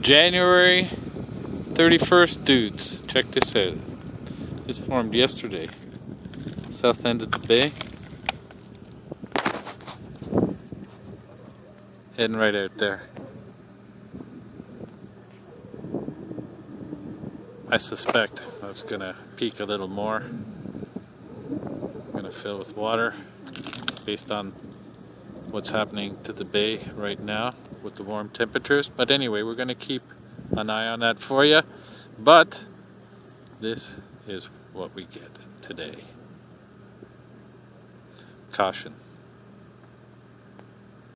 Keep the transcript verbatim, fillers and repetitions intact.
January thirty-first, dudes. Check this out. This formed yesterday. South end of the bay. Heading right out there. I suspect it's gonna peak a little more. Gonna fill with water based on what's happening to the bay right now with the warm temperatures. But anyway, we're gonna keep an eye on that for you. But this is what we get today. Caution.